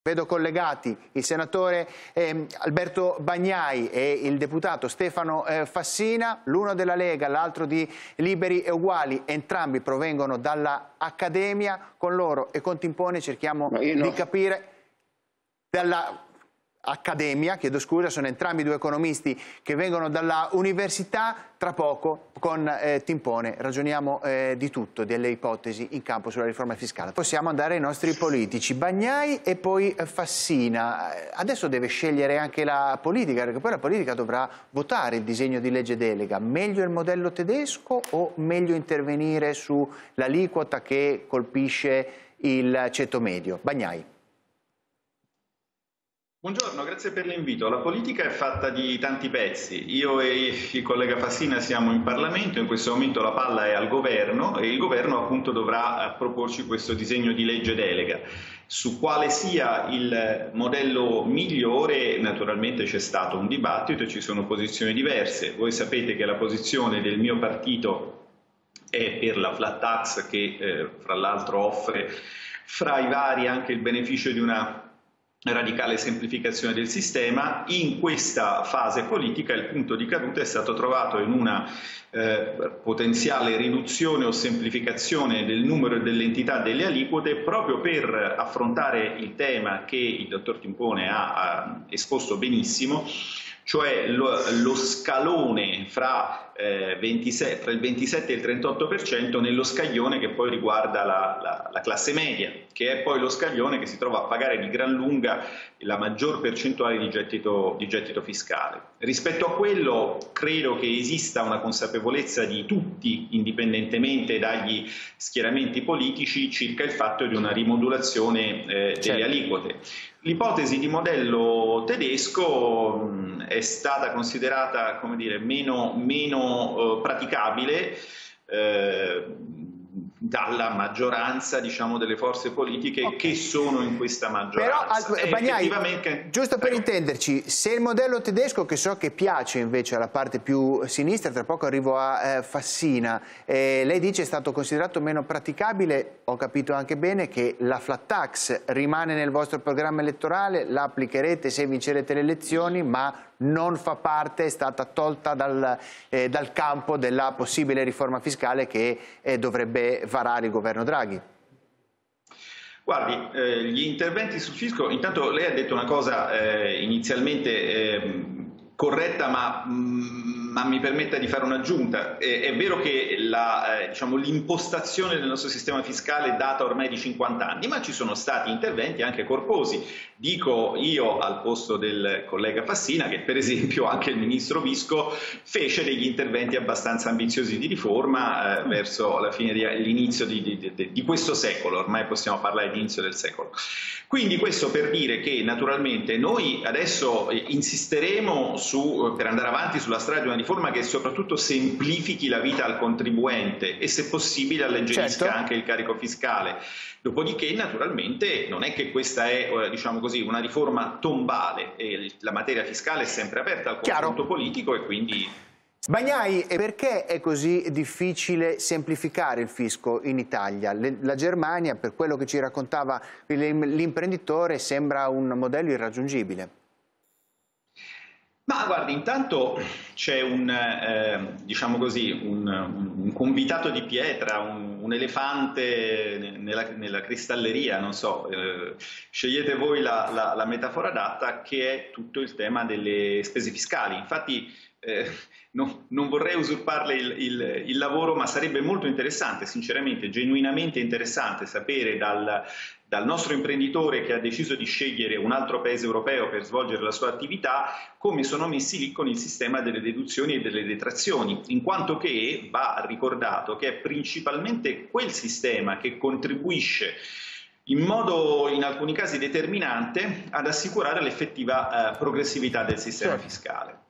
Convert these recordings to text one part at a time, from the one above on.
Vedo collegati il senatore Alberto Bagnai e il deputato Stefano Fassina, l'uno della Lega, l'altro di Liberi e Uguali, entrambi provengono dall'Accademia. Con loro e con Timpone cerchiamo di capire dall'Accademia, chiedo scusa, sono entrambi due economisti che vengono dalla università. Tra poco con Timpone ragioniamo di tutto, delle ipotesi in campo sulla riforma fiscale. Possiamo andare ai nostri politici, Bagnai e poi Fassina. Adesso deve scegliere anche la politica, perché poi la politica dovrà votare il disegno di legge delega. Meglio il modello tedesco o meglio intervenire sull'aliquota che colpisce il ceto medio? Bagnai. Buongiorno, grazie per l'invito. La politica è fatta di tanti pezzi. Io e il collega Fassina siamo in Parlamento, in questo momento la palla è al governo e il governo appunto dovrà proporci questo disegno di legge delega. Su quale sia il modello migliore naturalmente c'è stato un dibattito e ci sono posizioni diverse. Voi sapete che la posizione del mio partito è per la flat tax che fra l'altro offre fra i vari anche il beneficio di una radicale semplificazione del sistema. In questa fase politica il punto di caduta è stato trovato in una potenziale riduzione o semplificazione del numero e dell'entità delle aliquote proprio per affrontare il tema che il dottor Timpone ha esposto benissimo, cioè lo scalone fra il 27 e il 38% nello scaglione che poi riguarda la classe media, che è poi lo scaglione che si trova a pagare di gran lunga la maggior percentuale di gettito fiscale. Rispetto a quello credo che esista una consapevolezza di tutti, indipendentemente dagli schieramenti politici, circa il fatto di una rimodulazione delle aliquote. L'ipotesi di modello tedesco è stata considerata, come dire, meno praticabile dalla maggioranza, diciamo, delle forze politiche che sono in questa maggioranza. Però, Bagnai, giusto per intenderci, se il modello tedesco, che so che piace invece alla parte più sinistra, tra poco arrivo a Fassina, lei dice è stato considerato meno praticabile, ho capito anche bene che la flat tax rimane nel vostro programma elettorale, la applicherete se vincerete le elezioni, ma non fa parte, è stata tolta dal campo della possibile riforma fiscale che dovrebbe varare il governo Draghi. Guardi, gli interventi sul fisco, intanto lei ha detto una cosa inizialmente corretta, ma mi permetta di fare un'aggiunta. È vero che l'impostazione del nostro sistema fiscale data ormai di 50 anni, ma ci sono stati interventi anche corposi. Dico io al posto del collega Fassina che per esempio anche il ministro Visco fece degli interventi abbastanza ambiziosi di riforma verso la fine l'inizio di questo secolo, ormai possiamo parlare di inizio del secolo. Quindi questo per dire che naturalmente noi adesso insisteremo per andare avanti sulla strada di una riforma che soprattutto semplifichi la vita al contribuente e se possibile alleggerisca anche il carico fiscale. Dopodiché naturalmente non è che questa è diciamo così, una riforma tombale, la materia fiscale è sempre aperta al confronto politico e quindi... Bagnai, perché è così difficile semplificare il fisco in Italia? La Germania, per quello che ci raccontava l'imprenditore, sembra un modello irraggiungibile. Ma guardi, intanto c'è diciamo così, un convitato di pietra, un elefante nella cristalleria, non so, scegliete voi la metafora adatta, che è tutto il tema delle spese fiscali. Infatti non vorrei usurparle il lavoro, ma sarebbe molto interessante, sinceramente, genuinamente interessante sapere dal nostro imprenditore che ha deciso di scegliere un altro paese europeo per svolgere la sua attività, come sono messi lì con il sistema delle deduzioni e delle detrazioni, in quanto che va ricordato che è principalmente quel sistema che contribuisce in modo in alcuni casi determinante ad assicurare l'effettiva progressività del sistema fiscale.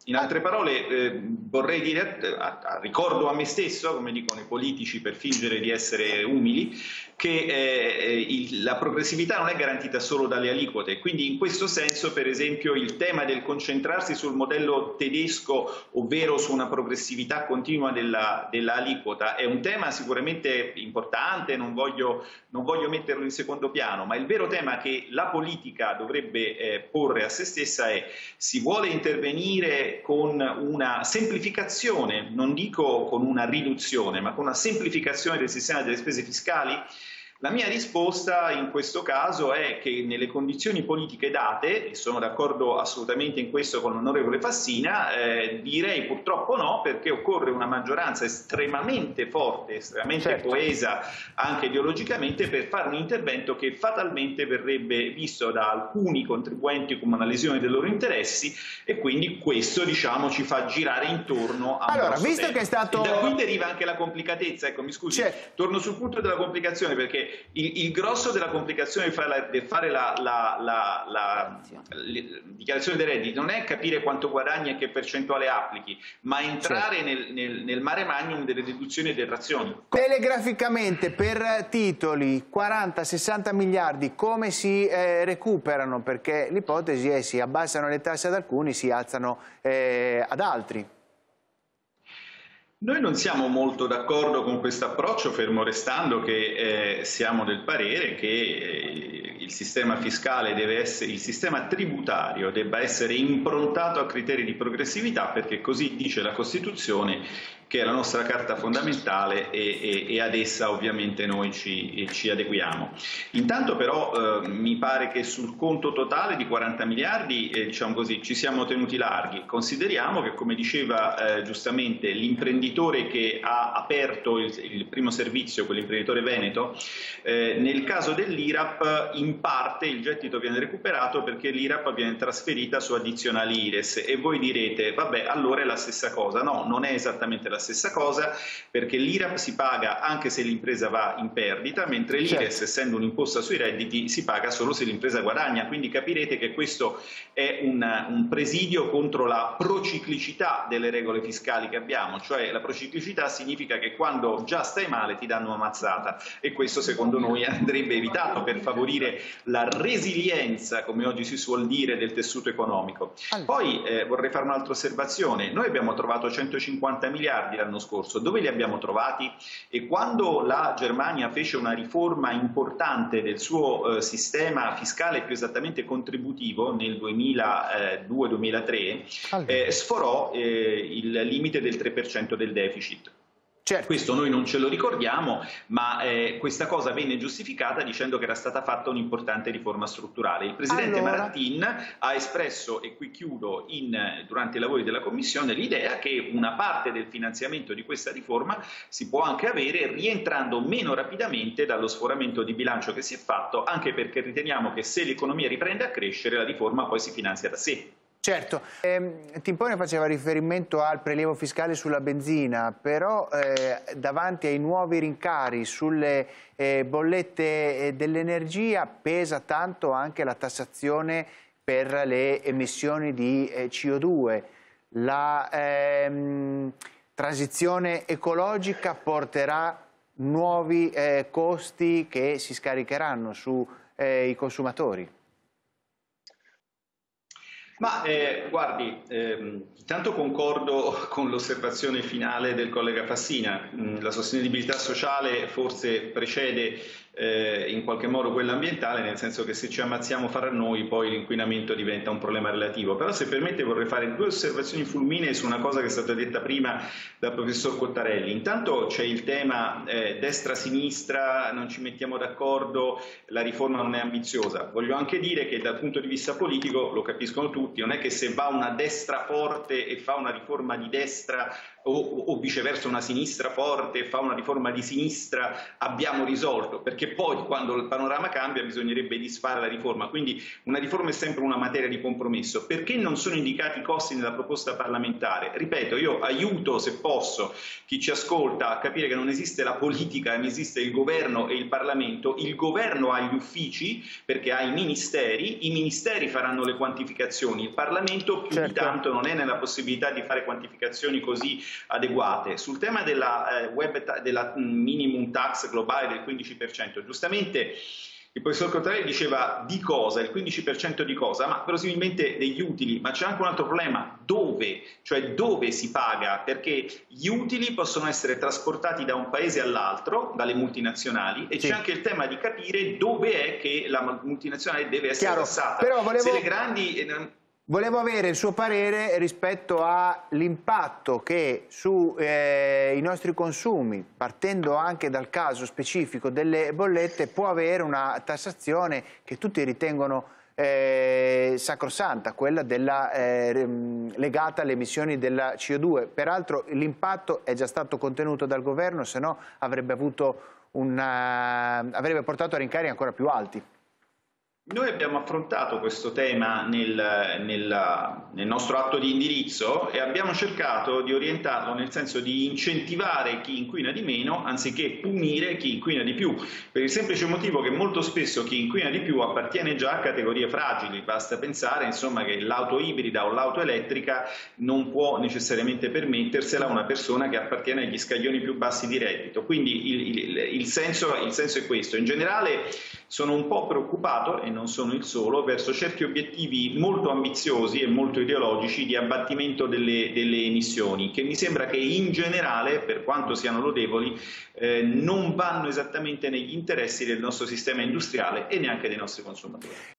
In altre parole, vorrei dire, ricordo a me stesso, come dicono i politici per fingere di essere umili, che la progressività non è garantita solo dalle aliquote, quindi in questo senso, per esempio, il tema del concentrarsi sul modello tedesco, ovvero su una progressività continua della aliquota, è un tema sicuramente importante, non voglio metterlo in secondo piano, ma il vero tema che la politica dovrebbe porre a se stessa è: si vuole intervenire con una semplificazione, non dico con una riduzione, ma con una semplificazione del sistema delle spese fiscali? La mia risposta in questo caso è che nelle condizioni politiche date, e sono d'accordo assolutamente in questo con l'onorevole Fassina, direi purtroppo no, perché occorre una maggioranza estremamente forte, estremamente coesa anche ideologicamente, per fare un intervento che fatalmente verrebbe visto da alcuni contribuenti come una lesione dei loro interessi, e quindi questo, diciamo, ci fa girare intorno a allora, visto tema. Che è stato... E da qui deriva anche la complicatezza. Ecco, mi scusi, torno sul punto della complicazione, perché il grosso della complicazione di fare la dichiarazione dei redditi non è capire quanto guadagni e che percentuale applichi, ma entrare nel mare magnum delle deduzioni e detrazioni. Telegraficamente, per titoli, 40-60 miliardi, come si recuperano? Perché l'ipotesi è: si abbassano le tasse ad alcuni, si alzano ad altri. Noi non siamo molto d'accordo con questo approccio, fermo restando che siamo del parere che il sistema fiscale il sistema tributario debba essere improntato a criteri di progressività, perché così dice la Costituzione, che è la nostra carta fondamentale, e ad essa ovviamente noi ci adeguiamo. Intanto però mi pare che sul conto totale di 40 miliardi diciamo così, ci siamo tenuti larghi. Consideriamo che, come diceva giustamente l'imprenditore che ha aperto il primo servizio, quell'imprenditore veneto, nel caso dell'IRAP in parte il gettito viene recuperato perché l'IRAP viene trasferita su addizionali IRES, e voi direte: vabbè, allora è la stessa cosa. No, non è esattamente la stessa cosa, perché l'IRAP si paga anche se l'impresa va in perdita, mentre l'IRES, essendo un'imposta sui redditi, si paga solo se l'impresa guadagna. Quindi capirete che questo è un presidio contro la prociclicità delle regole fiscali che abbiamo, cioè la prociclicità significa che quando già stai male ti danno una mazzata, e questo secondo noi andrebbe evitato per favorire la resilienza, come oggi si suol dire, del tessuto economico. Poi vorrei fare un'altra osservazione. Noi abbiamo trovato 150 miliardi l'anno scorso. Dove li abbiamo trovati? E quando la Germania fece una riforma importante del suo sistema fiscale, più esattamente contributivo, nel 2002-2003, sforò il limite del 3% del deficit. Certo. Questo noi non ce lo ricordiamo, ma questa cosa venne giustificata dicendo che era stata fatta un'importante riforma strutturale. Il presidente Marattin ha espresso, e qui chiudo, durante i lavori della Commissione, l'idea che una parte del finanziamento di questa riforma si può anche avere rientrando meno rapidamente dallo sforamento di bilancio che si è fatto, anche perché riteniamo che se l'economia riprende a crescere la riforma poi si finanzia da sé. Certo, Timpone faceva riferimento al prelievo fiscale sulla benzina, però davanti ai nuovi rincari sulle bollette dell'energia pesa tanto anche la tassazione per le emissioni di CO2. La transizione ecologica porterà nuovi costi che si scaricheranno sui consumatori. Ma guardi, intanto concordo con l'osservazione finale del collega Fassina. La sostenibilità sociale forse precede in qualche modo quella ambientale, nel senso che se ci ammazziamo fra noi poi l'inquinamento diventa un problema relativo. Però, se permette, vorrei fare due osservazioni fulminee su una cosa che è stata detta prima dal professor Cottarelli. Intanto c'è il tema destra-sinistra, non ci mettiamo d'accordo, la riforma non è ambiziosa. Voglio anche dire che dal punto di vista politico, lo capiscono tutti, non è che se va una destra forte e fa una riforma di destra o viceversa una sinistra forte fa una riforma di sinistra, abbiamo risolto, perché poi quando il panorama cambia bisognerebbe disfare la riforma, quindi una riforma è sempre una materia di compromesso. Perché non sono indicati i costi nella proposta parlamentare? Ripeto, io aiuto, se posso, chi ci ascolta a capire che non esiste la politica, ma esiste il governo e il Parlamento. Il governo ha gli uffici perché ha i ministeri faranno le quantificazioni, il Parlamento più di tanto non è nella possibilità di fare quantificazioni così adeguate. Sul tema della minimum tax globale del 15%, giustamente il professor Cottarelli diceva di cosa, il 15% di cosa, ma verosimilmente degli utili, ma c'è anche un altro problema, dove? Cioè dove si paga, perché gli utili possono essere trasportati da un paese all'altro, dalle multinazionali, e c'è anche il tema di capire dove è che la multinazionale deve essere tassata. Però se le grandi... Volevo avere il suo parere rispetto all'impatto che sui nostri consumi, partendo anche dal caso specifico delle bollette, può avere una tassazione che tutti ritengono sacrosanta, quella legata alle emissioni della CO2. Peraltro l'impatto è già stato contenuto dal governo, se no avrebbe portato a rincari ancora più alti. Noi abbiamo affrontato questo tema nel nostro atto di indirizzo e abbiamo cercato di orientarlo nel senso di incentivare chi inquina di meno anziché punire chi inquina di più, per il semplice motivo che molto spesso chi inquina di più appartiene già a categorie fragili. Basta pensare insomma che l'auto ibrida o l'auto elettrica non può necessariamente permettersela una persona che appartiene agli scaglioni più bassi di reddito. Quindi il senso è questo. In generale sono un po' preoccupato, e non sono il solo, verso certi obiettivi molto ambiziosi e molto ideologici di abbattimento delle emissioni, che mi sembra che in generale, per quanto siano lodevoli, non vanno esattamente negli interessi del nostro sistema industriale e neanche dei nostri consumatori.